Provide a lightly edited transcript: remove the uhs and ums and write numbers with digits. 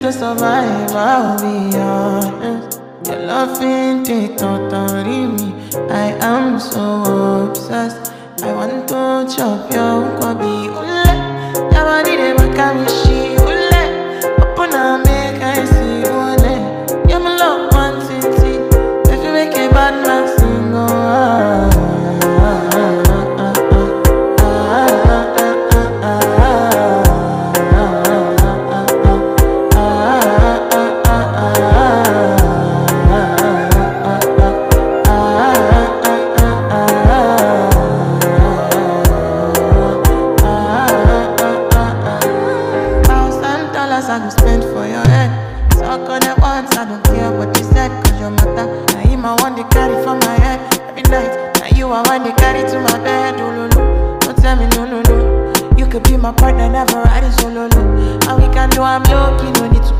To survive, I'll be honest. Your love ain't it, totally me. I am so obsessed. I want to chop your kwabi ule. Your body de makamishi ule. Open up, make I see ule. You're my love one city. If you make a bad man sing, oh I go spend for your head. Talk on it once, I don't care what you said. Cause your matter, now him I want to carry for my head. Every night, now you I want to carry to my bed. Oh, no, no, don't tell me no, no, no. You could be my partner, never riding solo, no. And we can do I'm low-key, no need to